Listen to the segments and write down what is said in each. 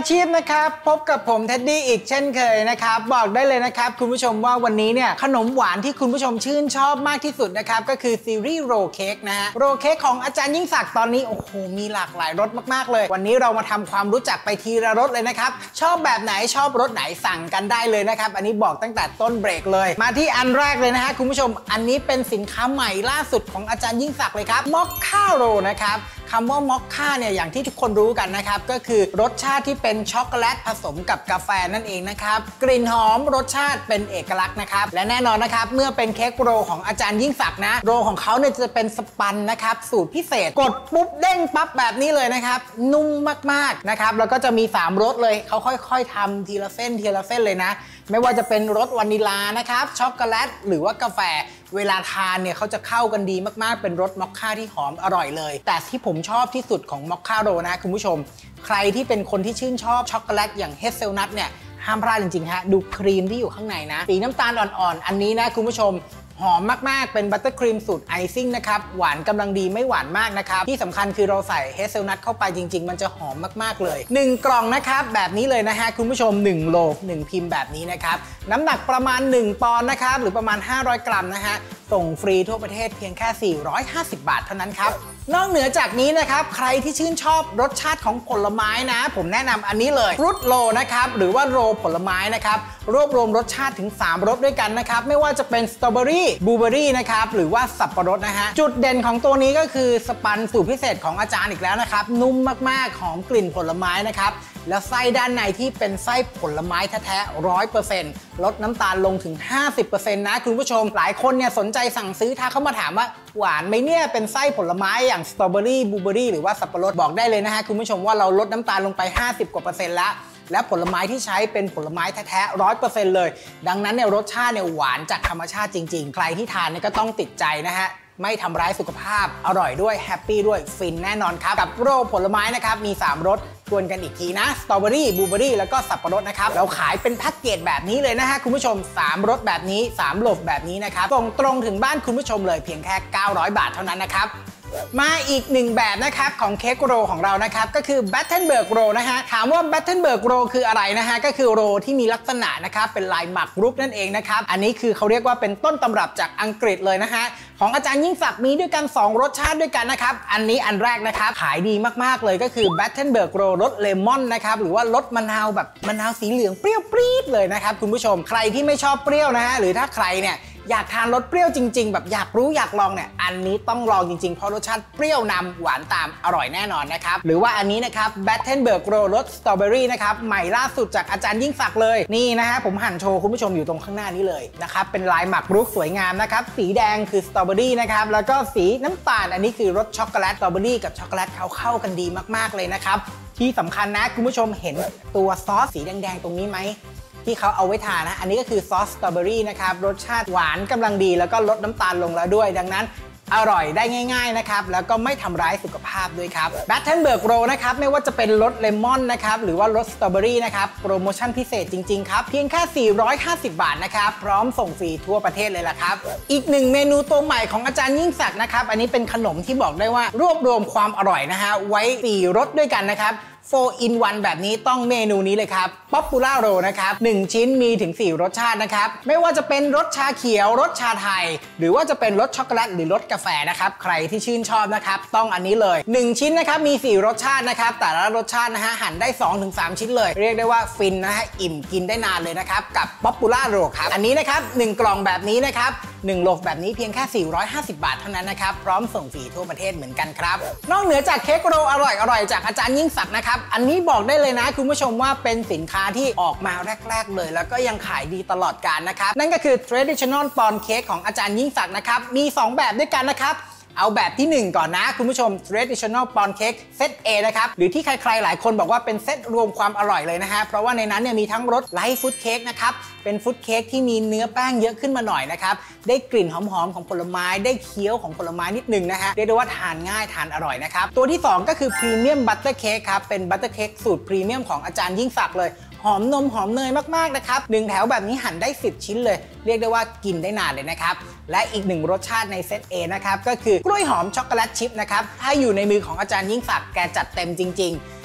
ชีพนะครับพบกับผมเท็ดดี้อีกเช่นเคยนะครับบอกได้เลยนะครับคุณผู้ชมว่าวันนี้เนี่ยขนมหวานที่คุณผู้ชมชื่นชอบมากที่สุดนะครับก็คือซีรีส์โรลเค้กนะฮะโรลเค้กของอาจารย์ยิ่งศักดิ์ตอนนี้โอ้โหมีหลากหลายรสมากๆเลยวันนี้เรามาทำความรู้จักไปทีละรสเลยนะครับชอบแบบไหนชอบรสไหนสั่งกันได้เลยนะครับอันนี้บอกตั้งแต่ต้นเบรกเลยมาที่อันแรกเลยนะฮะคุณผู้ชมอันนี้เป็นสินค้าใหม่ล่าสุดของอาจารย์ยิ่งศักดิ์เลยครับมอคค่าโรลนะครับคำว่ามอคค่าเนี่ยอย่างที่ทุกคนรู้กันนะครับก็คือรสชาติที่เป็นช็อกโกแลตผสมกับกาแฟนั่นเองนะครับกลิ่นหอมรสชาติเป็นเอกลักษณ์นะครับและแน่นอนนะครับเมื่อเป็นเค้กโรลของอาจารย์ยิ่งศักดิ์นะโรลของเขาเนี่ยจะเป็นสปันนะครับสูตรพิเศษกดปุ๊บเด้งปั๊บแบบนี้เลยนะครับนุ่มมากๆนะครับแล้วก็จะมี3รสเลยเขาค่อยๆทำทีละเส้นเลยนะไม่ว่าจะเป็นรสวานิลานะครับช็อกโกแลตหรือว่ากาแฟเวลาทานเนี่ยเขาจะเข้ากันดีมากๆเป็นรสมอคค่าที่หอมอร่อยเลยแต่ที่ผมชอบที่สุดของมอคค่าโรลนะคุณผู้ชมใครที่เป็นคนที่ชื่นชอบช็อกโกแลตอย่างเฮเซลนัทเนี่ยห้ามพลาดจริงๆฮะดูครีมที่อยู่ข้างในนะสีน้ำตาลอ่อนๆอันนี้นะคุณผู้ชมหอมมากๆเป็นบัตเตอร์ครีมสูตรไอซิ่งนะครับหวานกำลังดีไม่หวานมากนะครับที่สำคัญคือเราใส่เฮเซลนัทเข้าไปจริงๆมันจะหอมมากๆเลย1กล่องนะครับแบบนี้เลยนะฮะคุณผู้ชม1โล1พิมพ์แบบนี้นะครับน้ำหนักประมาณ1ปอนด์นะครับหรือประมาณ500 กรัมนะฮะส่งฟรีทั่วประเทศเพียงแค่450 บาทเท่านั้นครับนอกเหนือจากนี้นะครับใครที่ชื่นชอบรสชาติของผลไม้นะผมแนะนำอันนี้เลยฟรุตโรนะครับหรือว่าโรผลไม้นะครับรวบรวมรสชาติถึง3รสด้วยกันนะครับไม่ว่าจะเป็นสตรอเบอรี่บลูเบอรี่นะครับหรือว่าสับปะรดนะฮะจุดเด่นของตัวนี้ก็คือสปันสูตรพิเศษของอาจารย์อีกแล้วนะครับนุ่มมากๆหอมกลิ่นผลไม้นะครับแล้วไส้ด้านในที่เป็นไส้ผลไม้แท้ๆ100%ลดน้ำตาลลงถึง 50% นะคุณผู้ชมหลายคนเนี่ยสนใจสั่งซื้อถ้าเขามาถามว่าหวานไหมเนี่ยเป็นไส้ผลไม้อย่างสตรอเบอรี่บลูเบอรี่หรือว่าสับปะรดบอกได้เลยนะฮะคุณผู้ชมว่าเราลดน้ำตาลลงไป50%แล้วและผลไม้ที่ใช้เป็นผลไม้แท้ๆ100%เลยดังนั้นเนี่ยรสชาติเนี่ยหวานจากธรรมชาติจริงๆใครที่ทานเนี่ยก็ต้องติดใจนะฮะไม่ทำร้ายสุขภาพอร่อยด้วยแฮปปี้ด้วยฟินแน่นอนครับกับโรลผลไม้นะครับมี3รสทวนกันอีกทีนะสตรอเบอรี่บลูเบอรี่แล้วก็สับปะรดนะครับเราขายเป็นแพ็กเกจแบบนี้เลยนะฮะคุณผู้ชม3รสแบบนี้3โหลแบบนี้นะครับส่งตรงถึงบ้านคุณผู้ชมเลยเพียงแค่900 บาทเท่านั้นนะครับมาอีก1แบบนะครับของเค้กโรลของเรานะครับก็คือแบตเทนเบิร์กโรลนะฮะถามว่าแบตเทนเบิร์กโรลคืออะไรนะฮะก็คือโรลที่มีลักษณะนะครับเป็นลายหมักรุกนั่นเองนะครับอันนี้คือเขาเรียกว่าเป็นต้นตำรับจากอังกฤษเลยนะฮะของอาจารย์ยิ่งศักดิ์มีด้วยกัน2รสชาติด้วยกันนะครับอันนี้อันแรกนะครับขายดีมากๆเลยก็คือแบตเทนเบิร์กโรลรสเลมอนนะครับหรือว่ารสมะนาวแบบมะนาวสีเหลืองเปรี้ยวปรี๊ดเลยนะครับคุณผู้ชมใครที่ไม่ชอบเปรี้ยวนะฮะหรือถ้าใครเนี่ยอยากทานรสเปรี้ยวจริงๆแบบอยากรู้อยากลองเนี่ยอันนี้ต้องลองจริงๆเพราะรสชาติเปรี้ยวนำหวานตามอร่อยแน่นอนนะครับหรือว่าอันนี้นะครับแบตเทนเบิร์กโรลรสสตรอเบอรี่นะครับใหม่ล่าสุดจากอาจารย์ยิ่งศักดิ์เลยนี่นะฮะผมหั่นโชว์คุณผู้ชมอยู่ตรงข้างหน้านี้เลยนะครับเป็นลายหมักรุกสวยงามนะครับสีแดงคือสตรอเบอรี่นะครับแล้วก็สีน้ำตาลอันนี้คือรสช็อกโกแลตสตรอเบอรี่กับช็อกโกแลตเขาเข้ากันดีมากๆเลยนะครับที่สำคัญนะคุณผู้ชมเห็นตัวซอสสีแดงๆตรงนี้ไหมที่เขาเอาไว้ทานนะอันนี้ก็คือซอสสตรอเบอรี่นะครับรสชาติหวานกำลังดีแล้วก็ลดน้ำตาลลงแล้วด้วยดังนั้นอร่อยได้ง่ายๆนะครับแล้วก็ไม่ทำร้ายสุขภาพด้วยครับแบตเทนเบิร์กโรลนะครับไม่ว่าจะเป็นรสเลมอนนะครับหรือว่ารสสตรอเบอรี่นะครับโปรโมชั่นพิเศษจริงๆครับเพียงแค่450 บาทนะครับพร้อมส่งฟรีทั่วประเทศเลยล่ะครับอีก1เมนูตัวใหม่ของอาจารย์ยิ่งศักดิ์นะครับอันนี้เป็นขนมที่บอกได้ว่ารวบรวมความอร่อยนะฮะไว้4รสด้วยกันนะครับ4 in 1 แบบนี้ต้องเมนูนี้เลยครับป๊อปปูล่าโรนะครับ1ชิ้นมีถึง4รสชาตินะครับไม่ว่าจะเป็นรสชาเขียวรสชาไทยหรือว่าจะเป็นรสช็อกโกแลตหรือรสกาแฟนะครับใครที่ชื่นชอบนะครับต้องอันนี้เลย1ชิ้นนะครับมี4รสชาตินะครับแต่ละรสชาตินะฮะหั่นได้ 2-3 ชิ้นเลยเรียกได้ว่าฟินนะฮะอิ่มกินได้นานเลยนะครับกับป๊อปปูล่าโรครับอันนี้นะครับ1กล่องแบบนี้นะครับ1โหลแบบนี้เพียงแค่450 บาทเท่านั้นนะครับพร้อมส่งฟรีทั่วประเทศเหมือนกันครับนอกเหนือจากเค้กโรลอร่อยจากอาจารย์ยิ่งศักดิ์นะครับอันนี้บอกได้เลยนะคุณผู้ชมว่าเป็นสินค้าที่ออกมาแรกๆเลยแล้วก็ยังขายดีตลอดกาลนะครับนั่นก็คือ traditional pound cake ของอาจารย์ยิ่งศักดิ์นะครับมี2แบบด้วยกันนะครับเอาแบบที่1ก่อนนะคุณผู้ชม traditional pound cake เซต A นะครับหรือที่ใครๆหลายคนบอกว่าเป็นเซตรวมความอร่อยเลยนะฮะเพราะว่าในนั้นเนี่ยมีทั้งรสไลท์ฟุตเค้กนะครับเป็นฟุตเค้กที่มีเนื้อแป้งเยอะขึ้นมาหน่อยนะครับได้กลิ่นหอมๆของผลไม้ได้เคี้ยวของผลไม้นิดนึงนะฮะเรียกได้ว่าทานง่ายทานอร่อยนะครับตัวที่2ก็คือพรีเมียมบัตเตอร์เค้กครับเป็นบัตเตอร์เค้กสูตรพรีเมียมของอาจารย์ยิ่งศักดิ์เลยหอมนมหอมเนยมากๆนะครับ1แถวแบบนี้หั่นได้10ชิ้นเลยเรียกได้ว่ากินได้นานเลยนะครับและอีก1รสชาติในเซต A นะครับก็คือกล้วยหอมช็อกโกแลตชิพนะครับถ้าอยู่ในมือของอาจารย์ยิ่งศักดิ์แกจัดเต็มจริงๆ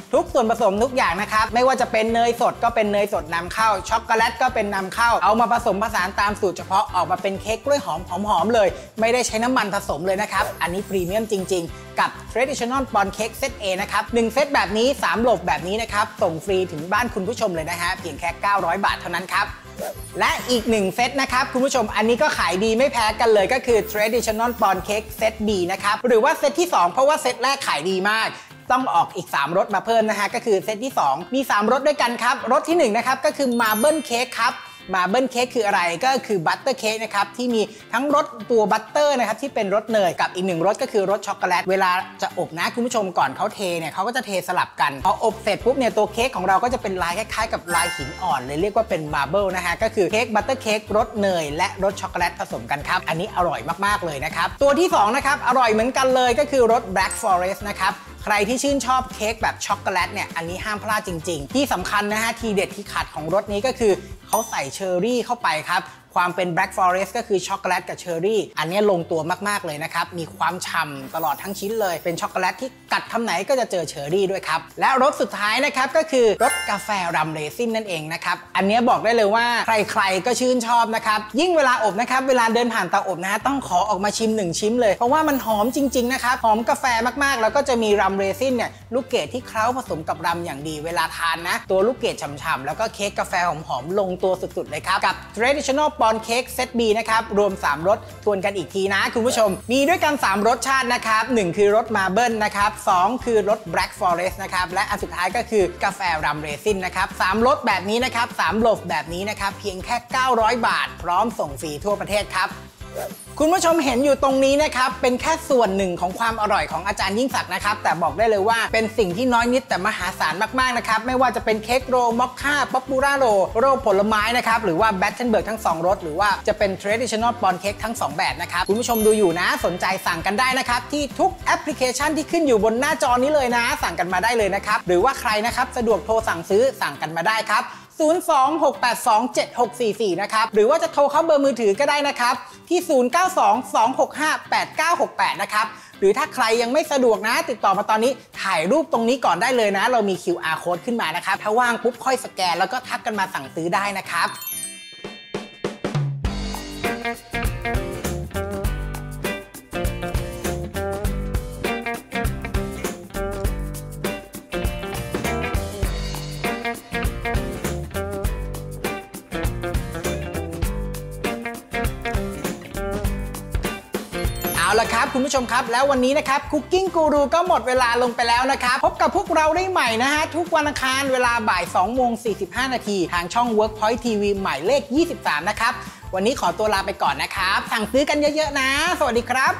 ทุกส่วนผสมทุกอย่างนะครับไม่ว่าจะเป็นเนยสดก็เป็นเนยสดนำเข้าช็อกโกแลตก็เป็นนำเข้าเอามาผสมผสานตามสูตรเฉพาะออกมาเป็นเค้กกล้วยหอมเลยไม่ได้ใช้น้ำมันผสมเลยนะครับอันนี้พรีเมียมจริงๆกับ Traditional Pond Cake Set A นะครับ1เซตแบบนี้3โหลแบบนี้นะครับส่งฟรีถึงบ้านคุณผู้ชมเลยนะฮะเพียงแค่900 บาทเท่านั้นครับและอีก1เซตนะครับคุณผู้ชมอันนี้ก็ขายดีไม่แพ้กันเลยก็คือ Traditional Pond Cake Set B นะครับหรือว่าเซตที่2เพราะว่าเซตแรกขายดีมากต้องออกอีก3รสมาเพิ่มนะฮะก็คือเซตที่2มี3รสด้วยกันครับรสที่1นะครับก็คือ Marble Cake ครับมาเบิลเค้กคืออะไรก็คือบัตเตอร์เค้กนะครับที่มีทั้งรสตัวบัตเตอร์นะครับที่เป็นรสเนยกับอีก1รสก็คือรสช็อกโกแลตเวลาจะอบนะคุณผู้ชมก่อนเขาเทเนี่ยเขาก็จะเทสลับกันพออบเสร็จปุ๊บเนี่ยตัวเค้กของเราก็จะเป็นลายคล้ายๆกับลายหินอ่อนเลยเรียกว่าเป็นมาร์เบิลนะฮะก็คือเค้กบัตเตอร์เค้กรสเนยและรสช็อกโกแลตผสมกันครับอันนี้อร่อยมากๆเลยนะครับตัวที่2นะครับอร่อยเหมือนกันเลยก็คือรส Black Forest นะครับใครที่ชื่นชอบเค้กแบบช็อกโกแลตเนี่ยอันนี้ห้ามพลาดจริงๆที่สำคัญนะฮะทีเด็ดที่ขาดของรสนี้ก็คือเขาใส่เชอร์รี่เข้าไปครับความเป็น Black Forest ก็คือช็อกโกแลตกับเชอร์รี่อันนี้ลงตัวมากๆเลยนะครับมีความฉ่ำตลอดทั้งชิ้นเลยเป็นช็อกโกแลตที่กัดคำไหนก็จะเจอเชอร์รี่ด้วยครับและรสสุดท้ายนะครับก็คือรสกาแฟรัมเรซินนั่นเองนะครับอันนี้บอกได้เลยว่าใครๆก็ชื่นชอบนะครับยิ่งเวลาอบนะครับเวลาเดินผ่านเตาอบนะต้องขอออกมาชิม1ชิ้นเลยเพราะว่ามันหอมจริงๆนะครับหอมกาแฟมากๆแล้วก็จะมีรัมเรซินเนี่ยลูกเกดที่เคล้าผสมกับรัมอย่างดีเวลาทานนะตัวลูกเกดฉ่ำๆแล้วก็เค้กกาแฟหอมๆลงตัวสุดๆเลยครับกับ Traditional Pond Cake Set B นะครับรวม3รสทวนกันอีกทีนะคุณผู้ชมมีด้วยกัน3รสชาตินะครับ1คือรสมาร์เบิลนะครับ2คือรส Black Forest นะครับและอันสุดท้ายก็คือกาแฟรัมเรซินนะครับ3รสแบบนี้นะครับ3โหลแบบนี้นะครับเพียงแค่900 บาทพร้อมส่งฟรีทั่วประเทศครับคุณผู้ชมเห็นอยู่ตรงนี้นะครับเป็นแค่ส่วนหนึ่งของความอร่อยของอาจารย์ยิ่งศักดิ์นะครับแต่บอกได้เลยว่าเป็นสิ่งที่น้อยนิดแต่มหาศาลมากๆนะครับไม่ว่าจะเป็นเค้กโรมอคค่าป๊อปปูล่าโรผลไม้นะครับหรือว่าแบทเทนเบิร์กทั้ง2รสหรือว่าจะเป็น Traditional Pond Cake ทั้ง2แบบนะครับคุณผู้ชมดูอยู่นะสนใจสั่งกันได้นะครับที่ทุกแอปพลิเคชันที่ขึ้นอยู่บนหน้าจอนี้เลยนะสั่งกันมาได้เลยนะครับหรือว่าใครนะครับสะดวกโทรสั่งซื้อสั่งกันมาได้ครับ026827644นะครับหรือว่าจะโทรเข้าเบอร์มือถือก็ได้นะครับที่0922658968นะครับหรือถ้าใครยังไม่สะดวกนะติดต่อมาตอนนี้ถ่ายรูปตรงนี้ก่อนได้เลยนะเรามี QR code ขึ้นมานะครับถ้าว่างปุ๊บค่อยสแกนแล้วก็ทักกันมาสั่งซื้อได้นะครับเอาละครับคุณผู้ชมครับแล้ววันนี้นะครับคุกกิ้งกูรูก็หมดเวลาลงไปแล้วนะครับพบกับพวกเราได้ใหม่นะฮะทุกวันอังคารเวลาบ่าย2:45 นาทีทางช่อง Workpoint TV หมายเลข23นะครับวันนี้ขอตัวลาไปก่อนนะครับสั่งซื้อกันเยอะๆนะสวัสดีครับ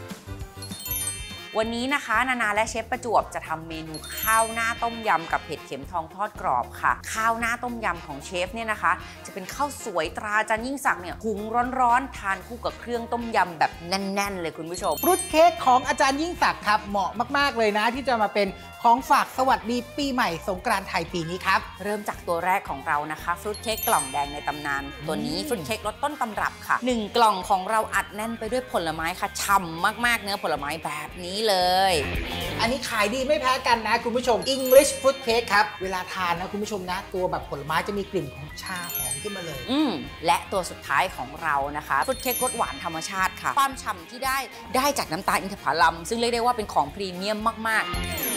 วันนี้นะคะนานาและเชฟประจวบจะทำเมนูข้าวหน้าต้มยำกับเห็ดเข็มทองทอดกรอบค่ะข้าวหน้าต้มยำของเชฟเนี่ยนะคะจะเป็นข้าวสวยตราอาจารย์ยิ่งศักดิ์เนี่ยหุงร้อนๆทานคู่กับเครื่องต้มยำแบบแน่นๆเลยคุณผู้ชมฟรุตเค้กของอาจารย์ยิ่งศักดิ์ครับเหมาะมากๆเลยนะที่จะมาเป็นของฝากสวัสดีปีใหม่สงกรานต์ไทยปีนี้ครับเริ่มจากตัวแรกของเรานะคะฟรุตเค้กกล่องแดงในตำนานตัวนี้ฟรุตเค้กรสต้นตำรับค่ะ1กล่องของเราอัดแน่นไปด้วยผลไม้ค่ะฉ่ำมากๆเนื้อผลไม้แบบนี้เลยอันนี้ขายดีไม่แพ้กันนะคุณผู้ชม English Fruit Cake ครับเวลาทานนะคุณผู้ชมนะตัวแบบผลไม้จะมีกลิ่นของชาหอมขึ้นมาเลยและตัวสุดท้ายของเรานะคะฟรุตเค้กรสหวานธรรมชาติค่ะความฉ่ำที่ได้จากน้ำตาลอินทผลัมซึ่งเรียกได้ว่าเป็นของพรีเมียมมากๆ